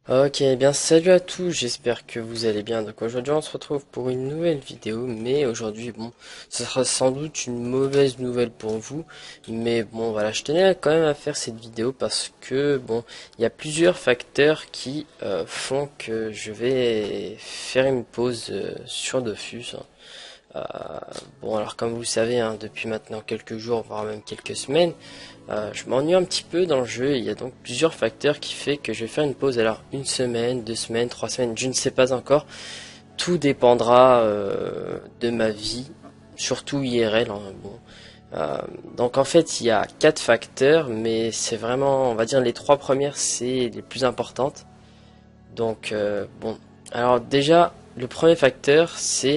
Ok, eh bien salut à tous, j'espère que vous allez bien. Donc aujourd'hui on se retrouve pour une nouvelle vidéo, mais aujourd'hui bon, ce sera sans doute une mauvaise nouvelle pour vous, mais bon voilà, je tenais quand même à faire cette vidéo parce que bon, il y a plusieurs facteurs qui font que je vais faire une pause sur Dofus, hein. Euh, bon, alors comme vous le savez, hein, depuis maintenant quelques jours, voire même quelques semaines, je m'ennuie un petit peu dans le jeu. Il y a donc plusieurs facteurs qui fait que je vais faire une pause. Alors une semaine, 2 semaines, 3 semaines, je ne sais pas encore. Tout dépendra de ma vie, surtout IRL, hein, bon. Donc en fait il y a 4 facteurs, mais c'est vraiment, on va dire les 3 premières, c'est les plus importantes. Donc bon, alors déjà le premier facteur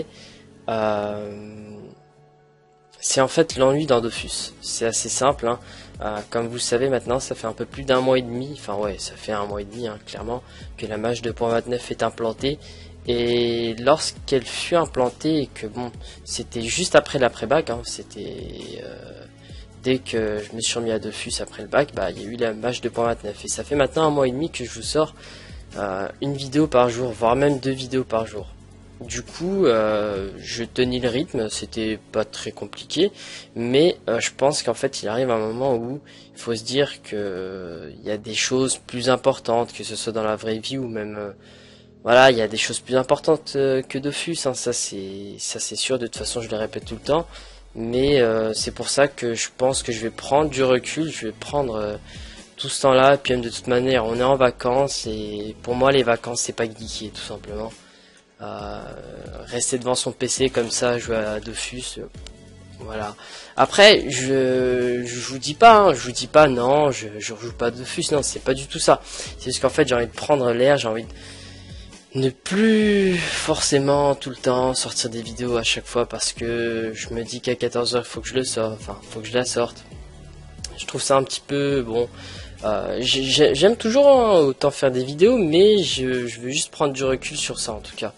euh, c'est en fait l'ennui dans Dofus. C'est assez simple, hein. Comme vous le savez maintenant, ça fait un peu plus d'un mois et demi, enfin ouais, ça fait un mois et demi, hein, clairement, que la mage 2.29 est implantée. Et lorsqu'elle fut implantée, et que bon, c'était juste après l'après-bac, hein, c'était dès que je me suis remis à Dofus après le bac, bah il y a eu la mage 2.29. Et ça fait maintenant un mois et demi que je vous sors une vidéo par jour, voire même 2 vidéos par jour. Du coup, je tenais le rythme, c'était pas très compliqué, mais je pense qu'en fait, il arrive un moment où il faut se dire que il y a des choses plus importantes, que ce soit dans la vraie vie ou même, voilà, il y a des choses plus importantes que Dofus, hein, ça c'est sûr. De toute façon, je le répète tout le temps, mais c'est pour ça que je pense que je vais prendre du recul, je vais prendre tout ce temps-là, et puis même de toute manière, on est en vacances et pour moi, les vacances, c'est pas geeker, tout simplement. Euh, Rester devant son PC comme ça, jouer à Dofus, voilà. Après, je vous dis pas, hein, je vous dis pas non, je rejoue pas à Dofus, non, c'est pas du tout ça. C'est juste qu'en fait, j'ai envie de prendre l'air, j'ai envie de ne plus forcément tout le temps sortir des vidéos à chaque fois parce que je me dis qu'à 14 heures il faut que je le sorte, enfin, faut que je la sorte. Je trouve ça un petit peu bon. J'aime toujours, hein, autant faire des vidéos, mais je veux juste prendre du recul sur ça en tout cas.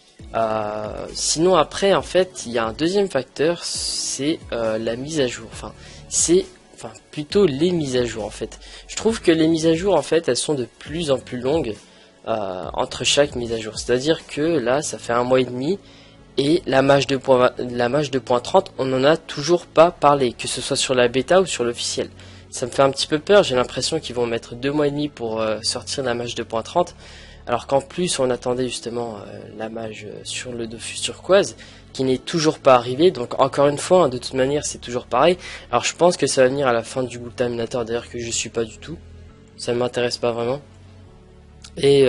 Sinon après en fait il y a un deuxième facteur, c'est la mise à jour. Enfin plutôt les mises à jour en fait. Je trouve que les mises à jour en fait elles sont de plus en plus longues entre chaque mise à jour. C'est-à-dire que là ça fait un mois et demi et la mage 2.30 on n'en a toujours pas parlé, que ce soit sur la bêta ou sur l'officiel. Ça me fait un petit peu peur, j'ai l'impression qu'ils vont mettre 2 mois et demi pour sortir la mage 2.30. Alors qu'en plus on attendait justement la mage sur le Dofus turquoise qui n'est toujours pas arrivé. Donc encore une fois, hein, de toute manière c'est toujours pareil. Alors je pense que ça va venir à la fin du Ghoul Terminator, d'ailleurs que je suis pas du tout. Ça ne m'intéresse pas vraiment. Et,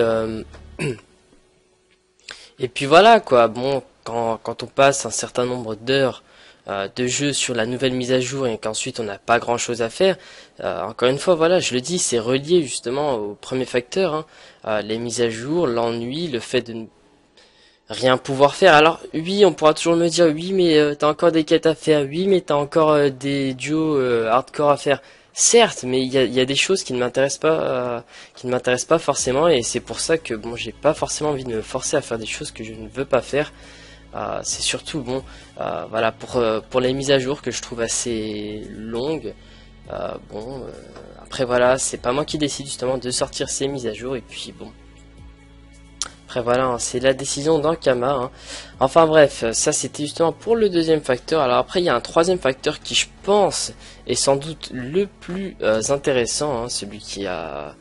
et puis voilà quoi, bon, quand on passe un certain nombre d'heures de jeu sur la nouvelle mise à jour et qu'ensuite on n'a pas grand chose à faire, encore une fois voilà, je le dis, c'est relié justement au premier facteur, hein, les mises à jour, l'ennui, le fait de ne rien pouvoir faire. Alors oui, on pourra toujours me dire oui mais t'as encore des quêtes à faire, oui mais t'as encore des duos hardcore à faire. Certes, mais il y a des choses qui ne m'intéressent pas forcément, et c'est pour ça que bon, j'ai pas forcément envie de me forcer à faire des choses que je ne veux pas faire. C'est surtout bon, voilà, pour les mises à jour que je trouve assez longues. Bon, après voilà, c'est pas moi qui décide justement de sortir ces mises à jour, et puis bon. Après voilà, hein, c'est la décision d'Ankama, hein. Enfin bref, ça c'était justement pour le deuxième facteur. Alors après il y a un troisième facteur qui je pense est sans doute le plus intéressant, hein, celui qui a...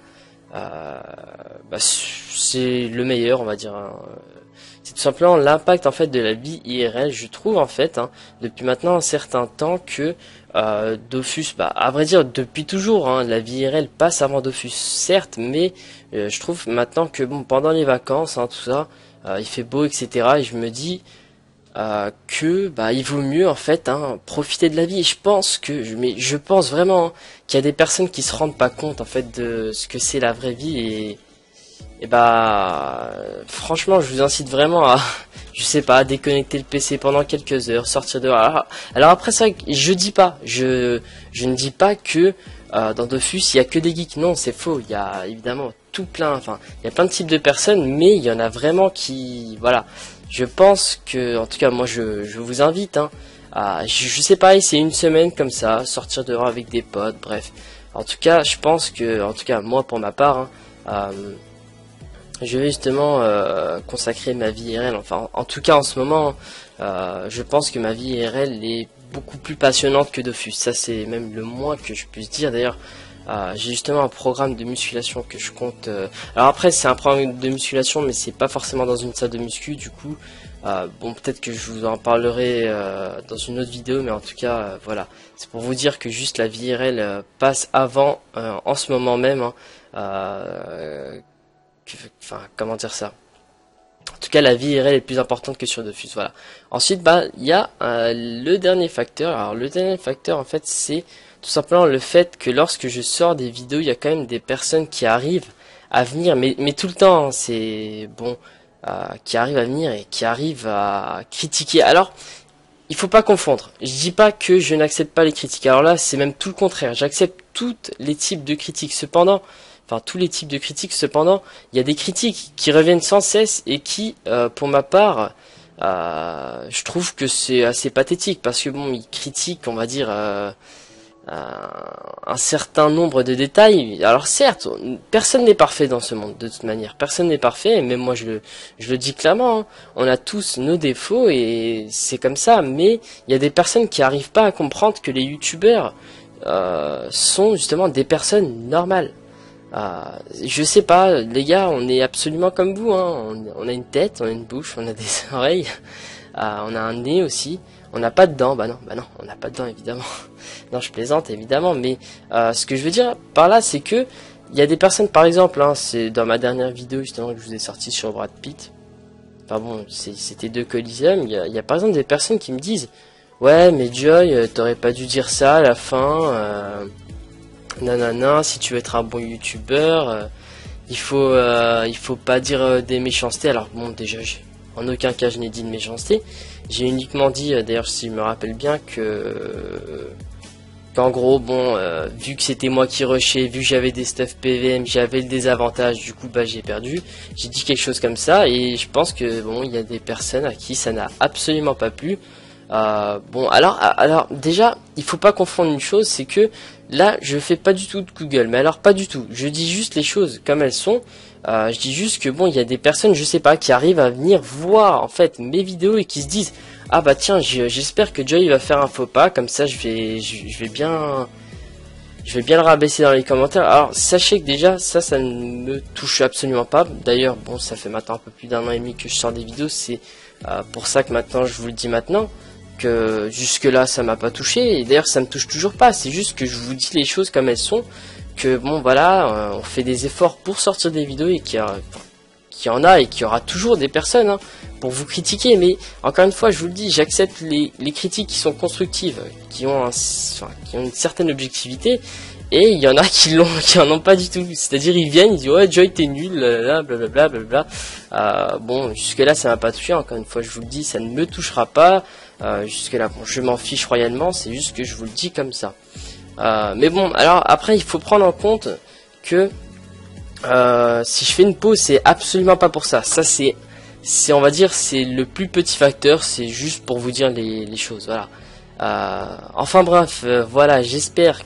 bah, c'est le meilleur on va dire, hein. C'est tout simplement l'impact en fait de la vie IRL. Je trouve en fait, hein, depuis maintenant un certain temps que Dofus, bah à vrai dire depuis toujours, hein, la vie IRL passe avant Dofus certes, mais je trouve maintenant que bon, pendant les vacances, hein, tout ça, il fait beau, etc. Et je me dis que bah il vaut mieux en fait, hein, profiter de la vie. Et mais je pense vraiment, hein, qu'il y a des personnes qui se rendent pas compte en fait de ce que c'est la vraie vie, et bah franchement je vous incite vraiment à je sais pas, à déconnecter le PC pendant quelques heures, sortir dehors. Alors après ça, je ne dis pas que dans Dofus il y a que des geeks. Non, c'est faux. Il y a évidemment tout plein, enfin il y a plein de types de personnes, mais il y en a vraiment qui, voilà. Je pense que, en tout cas moi je vous invite, hein, à, je sais pas, c'est une semaine comme ça, sortir dehors avec des potes, bref. En tout cas, je pense que, en tout cas moi pour ma part, hein, je vais justement consacrer ma vie IRL. Enfin, en tout cas en ce moment, je pense que ma vie IRL est beaucoup plus passionnante que Dofus. Ça, c'est même le moins que je puisse dire. D'ailleurs, j'ai justement un programme de musculation que je compte. Alors après, c'est un programme de musculation, mais c'est pas forcément dans une salle de muscu. Du coup, bon, peut-être que je vous en parlerai dans une autre vidéo, mais en tout cas, voilà. C'est pour vous dire que juste la vie IRL passe avant, en ce moment même. Hein, enfin, comment dire ça? En tout cas, la vie IRL est plus importante que sur Dofus, voilà. Ensuite, bah, il y a le dernier facteur. Alors, le dernier facteur, en fait, c'est tout simplement le fait que lorsque je sors des vidéos, il y a quand même des personnes qui arrivent à venir, mais tout le temps, hein, c'est bon, qui arrivent à venir et qui arrivent à critiquer. Alors, il faut pas confondre. Je dis pas que je n'accepte pas les critiques. Alors là, c'est même tout le contraire. J'accepte tous les types de critiques. Cependant, enfin tous les types de critiques. Cependant, il y a des critiques qui reviennent sans cesse et qui, pour ma part, je trouve que c'est assez pathétique parce que bon, ils critiquent, on va dire, un certain nombre de détails. Alors certes, personne n'est parfait dans ce monde de toute manière, personne n'est parfait, et même moi je le dis clairement, hein. On a tous nos défauts et c'est comme ça, mais il y a des personnes qui arrivent pas à comprendre que les youtubeurs sont justement des personnes normales. Je sais pas, les gars, on est absolument comme vous, hein. On a une tête, on a une bouche, on a des oreilles, on a un nez aussi. On n'a pas de dents, bah non, on n'a pas de dents évidemment. Non, je plaisante évidemment, mais ce que je veux dire par là, c'est que il y a des personnes, par exemple, hein, c'est dans ma dernière vidéo justement que je vous ai sorti sur Brad Pitt. Enfin bon, c'était deux Coliseum. Il y a par exemple des personnes qui me disent, ouais, mais Joy, t'aurais pas dû dire ça à la fin. Nanana, si tu veux être un bon youtubeur, il faut pas dire des méchancetés. Alors bon, déjà, en aucun cas je n'ai dit de méchanceté. J'ai uniquement dit, d'ailleurs si je me rappelle bien, qu'en gros, bon, vu que c'était moi qui rushais, vu que j'avais des stuff PVM, j'avais le désavantage, du coup bah j'ai perdu. J'ai dit quelque chose comme ça et je pense que bon, il y a des personnes à qui ça n'a absolument pas plu. Bon, alors déjà, il faut pas confondre une chose, c'est que là, je fais pas du tout de Google, mais alors pas du tout. Je dis juste les choses comme elles sont. Je dis juste que bon, il y a des personnes, je sais pas, qui arrivent à venir voir en fait mes vidéos et qui se disent, ah bah tiens, j'espère que Joy va faire un faux pas, comme ça je vais bien le rabaisser dans les commentaires. Alors sachez que déjà ça ne me touche absolument pas. D'ailleurs, bon, ça fait maintenant un peu plus d'un an et demi que je sors des vidéos, c'est pour ça que maintenant je vous le dis maintenant. Que jusque là ça m'a pas touché et d'ailleurs ça me touche toujours pas, c'est juste que je vous dis les choses comme elles sont, que bon voilà, on fait des efforts pour sortir des vidéos et qu'il y en a et qu'il y aura toujours des personnes hein, pour vous critiquer, mais encore une fois je vous le dis, j'accepte les critiques qui sont constructives, qui ont une certaine objectivité, et il y en a qui en ont pas du tout, c'est-à-dire ils viennent, ils disent ouais Joy t'es nul, blablabla, blablabla. Bon jusque là ça m'a pas touché, encore une fois je vous le dis, ça ne me touchera pas. Jusque là bon, je m'en fiche royalement, c'est juste que je vous le dis comme ça. Mais bon, alors après il faut prendre en compte que si je fais une pause, c'est absolument pas pour ça. Ça c'est on va dire c'est le plus petit facteur, c'est juste pour vous dire les choses, voilà. Enfin bref, voilà, j'espère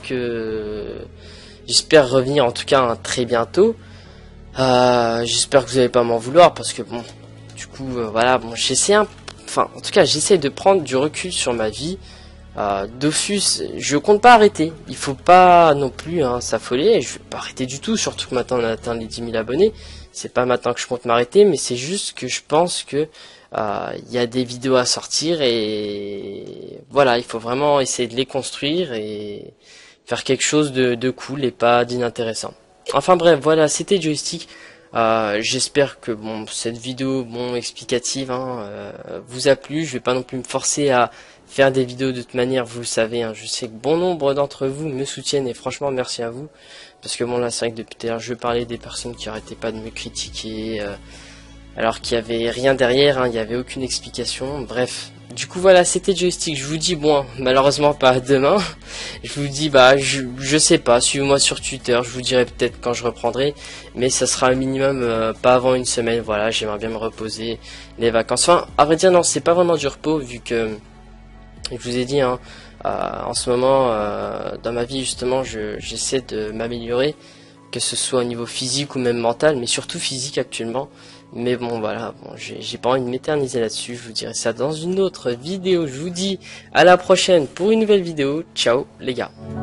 revenir en tout cas hein, très bientôt. J'espère que vous n'allez pas m'en vouloir parce que bon, du coup voilà, bon j'essaie enfin en tout cas j'essaie de prendre du recul sur ma vie. Dofus, je compte pas arrêter, il faut pas non plus hein, s'affoler, je vais pas arrêter du tout, surtout que maintenant on a atteint les 10 000 abonnés, c'est pas maintenant que je compte m'arrêter, mais c'est juste que je pense que y a des vidéos à sortir et voilà, il faut vraiment essayer de les construire et faire quelque chose de cool et pas d'inintéressant. Enfin bref, voilà, c'était Joystick. J'espère que bon cette vidéo bon explicative hein, vous a plu. Je vais pas non plus me forcer à faire des vidéos de toute manière, vous le savez, hein, je sais que bon nombre d'entre vous me soutiennent et franchement merci à vous. Parce que bon là c'est vrai que depuis tout à l'heure je parlais des personnes qui arrêtaient pas de me critiquer alors qu'il y avait rien derrière, hein, il y avait aucune explication, bref. Du coup voilà, c'était Joystick, je vous dis bon, malheureusement pas demain, je vous dis bah je sais pas, suivez-moi sur Twitter, je vous dirai peut-être quand je reprendrai, mais ça sera un minimum pas avant une semaine, voilà, j'aimerais bien me reposer, les vacances, enfin à vrai dire non, c'est pas vraiment du repos vu que, je vous ai dit hein, en ce moment dans ma vie justement j'essaie de m'améliorer, que ce soit au niveau physique ou même mental, mais surtout physique actuellement. Mais bon voilà, bon, j'ai pas envie de m'éterniser là-dessus, je vous dirai ça dans une autre vidéo. Je vous dis à la prochaine pour une nouvelle vidéo. Ciao les gars.